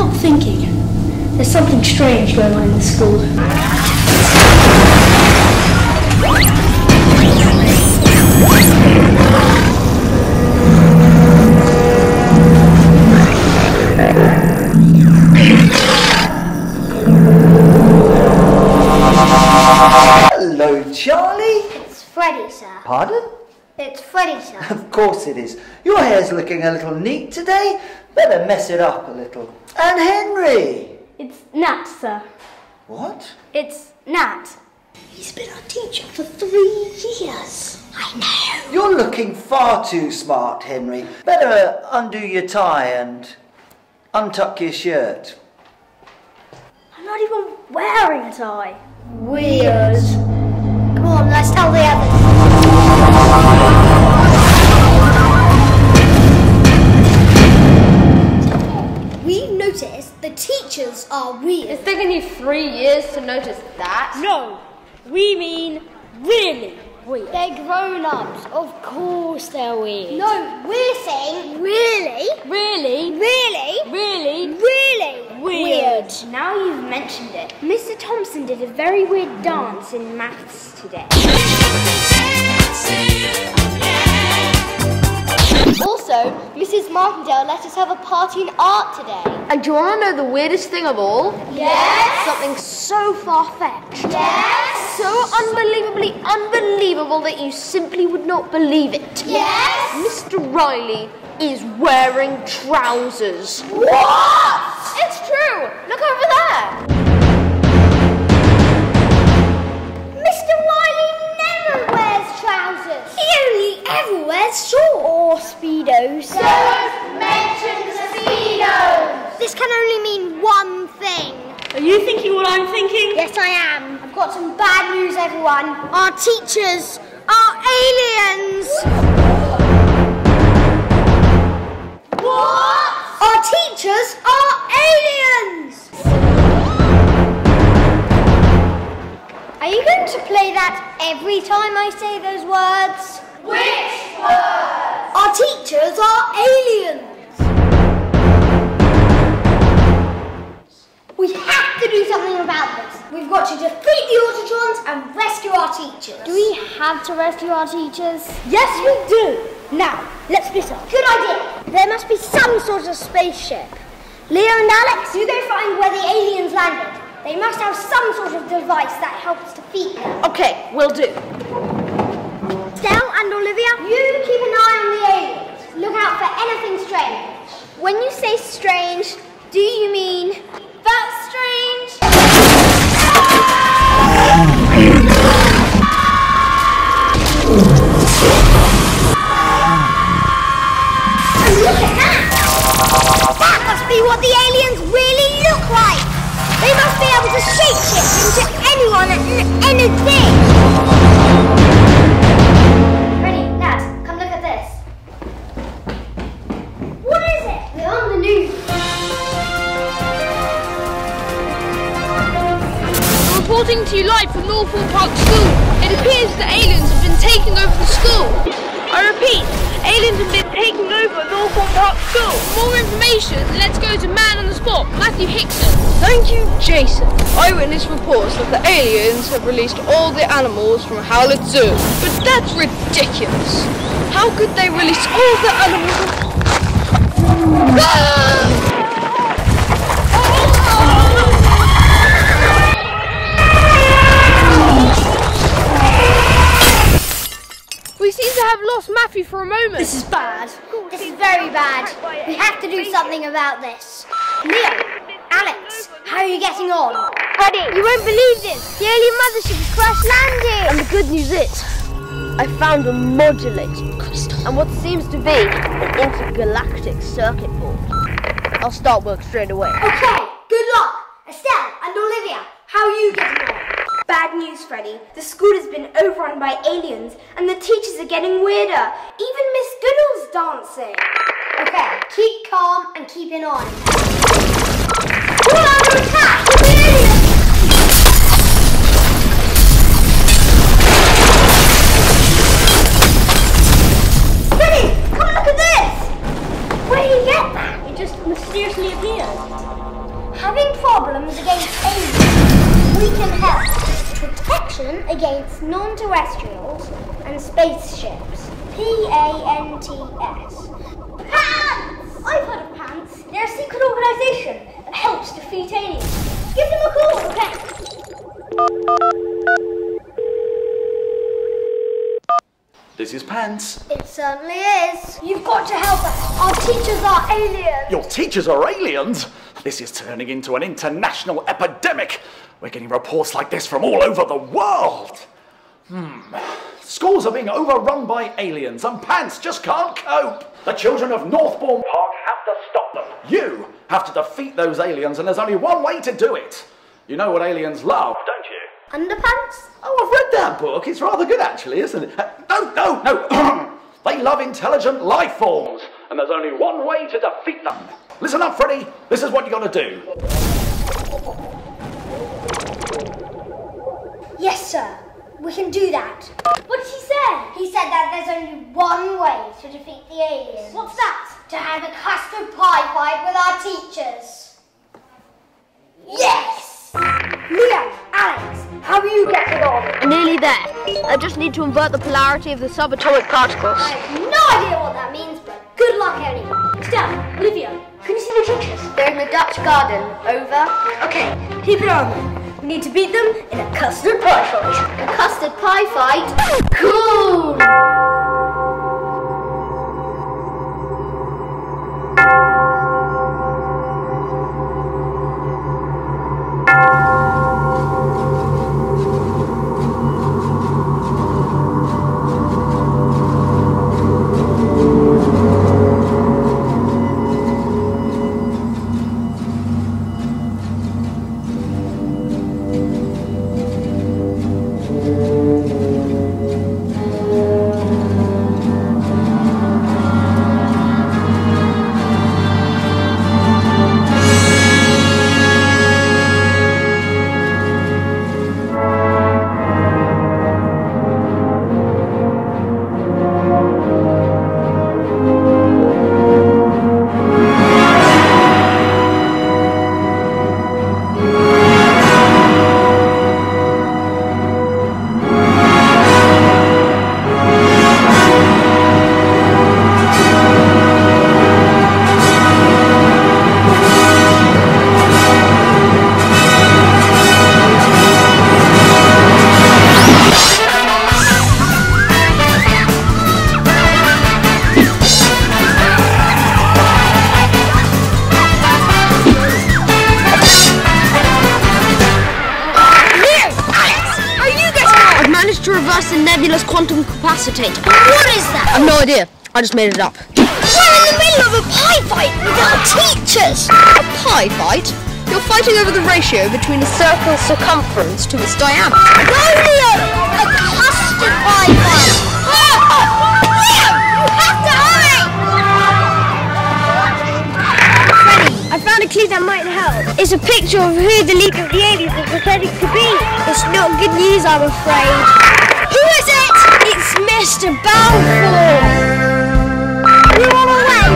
not thinking. There's something strange going on in the school. Hello, Charlie. It's Freddy, sir. Pardon? It's Freddy, sir. Of course it is. Your hair's looking a little neat today. Better mess it up a little. And Henry. It's Nat, sir. What? It's Nat. He's been our teacher for 3 years. I know. You're looking far too smart, Henry. Better undo your tie and untuck your shirt. I'm not even wearing a tie. Weird. Come on, let's tell the others. We've noticed the teachers are weird. It's taken you 3 years to notice that? No, we mean really weird. They're grown-ups. Of course they're weird. No, we're saying really, Really? really, Really? really weird. Now you've mentioned it, Mr. Thompson did a very weird dance in maths today. Also, Mrs. Martindale let us have a party in art today. And do you want to know the weirdest thing of all? Yes. Something so far-fetched. Yes. So unbelievably unbelievable that you simply would not believe it. Yes. Mr. Riley is wearing trousers. What? It's true. Look over there. Mr. Riley never wears trousers. He only ever wears shorts. Or Speedos. Don't mention the Speedos. This can only mean one thing. Are you thinking what I'm thinking? Yes, I am. I've got some bad news, everyone. Our teachers are aliens. What? Our teachers are aliens. Are you going to play that every time I say those words? Which words? Our teachers are aliens. We have to do something about this. We've got to defeat the Autotrons and rescue our teachers. Do we have to rescue our teachers? Yes, we do. Now, let's split up. Good idea. There must be some sort of spaceship. Leo and Alex, you go find where the aliens landed. They must have some sort of device that helps defeat them. Okay, will do. Stell and Olivia, you keep an eye on the aliens. Look out for anything strange. When you say strange, do you mean that's strange? And look at that! That must be what the aliens really look like! They must be able to shapeshift into anyone and anything! Ready, Nat, come look at this. What is it? They're on the news. Reporting to you live from Northbourne Park School. It appears the aliens have been taking over the school. I repeat, aliens have been taking over Northbourne Park School. For more information, let's go to man on the spot, Matthew Hickson. Thank you, Jason. Eyewitness reports that the aliens have released all the animals from Howlett Zoo. But that's ridiculous. How could they release all the animals? We seem to have lost Matthew for a moment. This is bad. This is very bad. We have to do something about this. Leo, Alex, how are you getting on? Freddy, You won't believe this. The alien mothership has crash landed. and the good news is, I found a modulating crystal and what seems to be an intergalactic circuit board. I'll start work straight away. Okay, good luck. Estelle and Olivia, how are you getting on? Bad news, Freddy. The school has been overrun by aliens and the teachers are getting weirder. Even Miss Goodall's dancing. Okay, keep calm and keep it on. We're under attack! The aliens! Freddy, come look at this! Where did you get that? It just mysteriously appeared. Having problems against aliens, we can help. Protection against non-terrestrials and spaceships. PANTS. PANTS! I've heard of PANTS. They're a secret organisation that helps defeat aliens. Give them a call, okay? This is Pants. It certainly is. You've got to help us. Our teachers are aliens. Your teachers are aliens? This is turning into an international epidemic. We're getting reports like this from all over the world. Schools are being overrun by aliens and Pants just can't cope. The children of Northbourne Park have to stop them. You have to defeat those aliens and there's only one way to do it. You know what aliens love, don't you? Underpants? Oh, I've read that book. It's rather good actually, isn't it? No. They love intelligent life forms and there's only one way to defeat them. Listen up, Freddy. This is what you got to do. Yes, sir. We can do that. What did he say? He said that there's only one way to defeat the aliens. What's that? To have a custard pie fight with our teachers. Yes! Liam, Alex, how are you getting on? Nearly there. I just need to invert the polarity of the subatomic particles. I have no idea what that means, but good luck anyway. Steph, Olivia, can you see the teachers? They're in the Dutch garden. Over. Okay, keep it on. We need to beat them in a custard pie fight. A custard pie fight? Cool! To reverse the nebulous quantum capacitator. What is that? I've no idea. I just made it up. We're in the middle of a pie fight with our teachers. A pie fight? You're fighting over the ratio between a circle's circumference to its diameter. Romeo! A custard pie fight! Liam! You have to hurry! Freddy, I found a clue that might help. It's a picture of who the leader of the aliens is pretending to be. It's not good news, I'm afraid. Who is it? It's Mr. Balfour. You're on our way.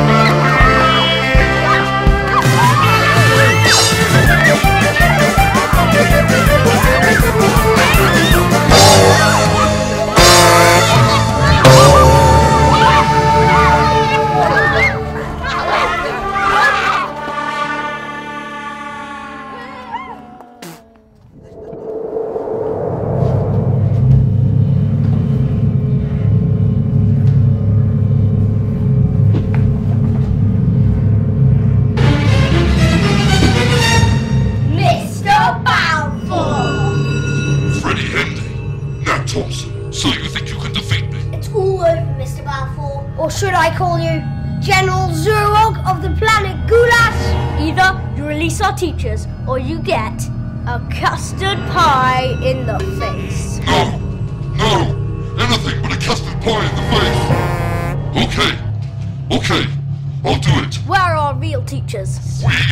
So you think you can defeat me? It's all over, Mr. Balfour. Or should I call you General Zurog of the planet Gulas? Either you release our teachers or you get a custard pie in the face. No, anything but a custard pie in the face. Okay, I'll do it. Where are our real teachers? We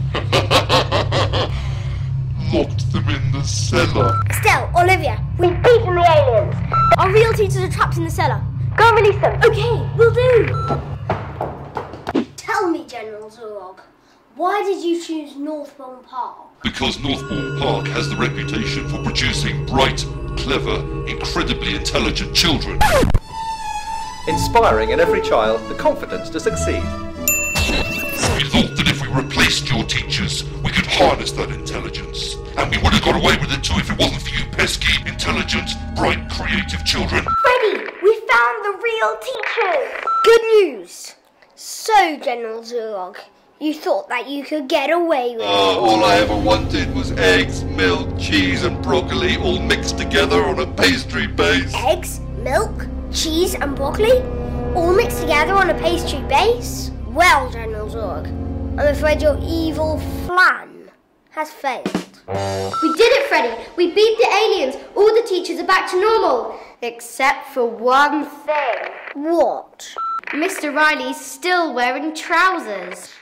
locked them in the cellar. Estelle, Olivia, we've beaten the aliens. Our real teachers are trapped in the cellar. Go and release them. Okay, we'll do. Tell me, General Zurog, Why did you choose Northbourne Park? Because Northbourne Park has the reputation for producing bright, clever, incredibly intelligent children. Inspiring in every child the confidence to succeed. We thought that if we replaced your teachers, we could harness that intelligence. And we would have got away with it too if it wasn't for you pesky, intelligent, bright, creative children. Freddy, we found the real teachers! Good news! So, General Zurog, you thought that you could get away with it. All I ever wanted was eggs, milk, cheese and broccoli all mixed together on a pastry base. Eggs, milk, cheese and broccoli? All mixed together on a pastry base? Well, General Zorg, I'm afraid your evil plan has failed. We did it, Freddy! We beat the aliens! All the teachers are back to normal! Except for one thing. What? Mr. Riley's still wearing trousers.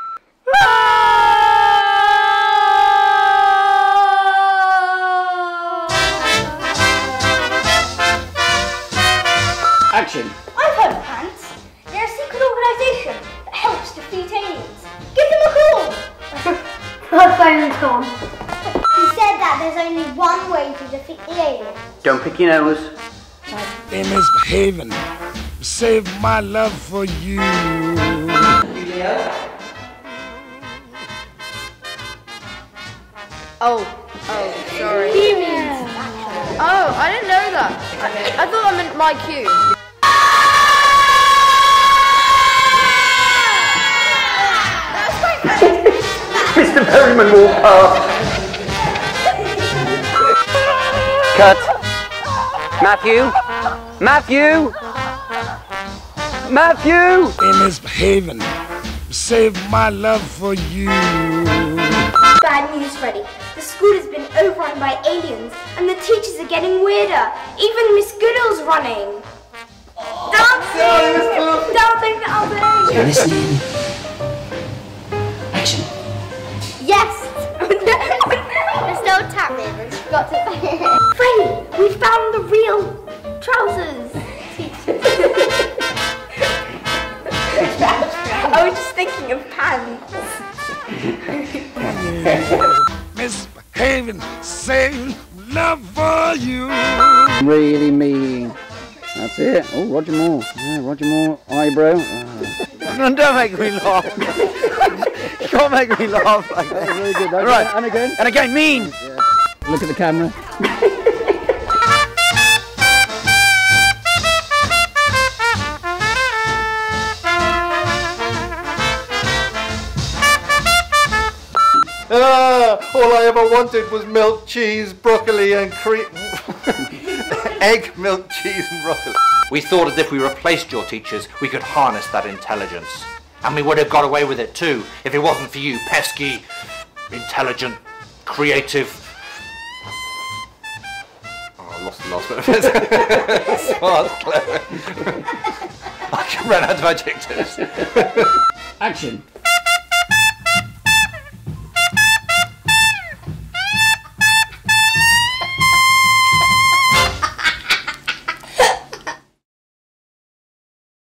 Action! I've heard of Pants. They're a secret organisation that helps defeat aliens. Give them a call! My phone's gone. He said that there's only one way to defeat the aliens. Don't pick your nose. Hey, misbehaving. Save my love for you. Oh, sorry. Oh, I didn't know that. I thought I meant my cue. Mr. Perryman walked past. Cut. Matthew? Matthew? Matthew! Hey, misbehaving. Save my love for you. Bad news, Freddy. The school has been overrun by aliens and the teachers are getting weirder. Even Miss Goodall's running. Dancing! Dancing, dancing! You're listening. Action. Yes! There's no tap in and she got to say it. Freddy, we found the real trousers. I was just thinking of pants. Misbehaving. Save love for you. Really mean. That's it. Oh, Roger Moore. Yeah, Roger Moore eyebrow. No, don't make me laugh. You can't make me laugh like that. Very good. Right. And again. And again, mean. Yeah. Look at the camera. All I ever wanted was milk, cheese, broccoli and egg, milk, cheese and broccoli. We thought that if we replaced your teachers, we could harness that intelligence. And we would have got away with it too, if it wasn't for you pesky, intelligent, creative... Oh, I lost the last bit of it. Smart, clever. I ran out of adjectives. Action!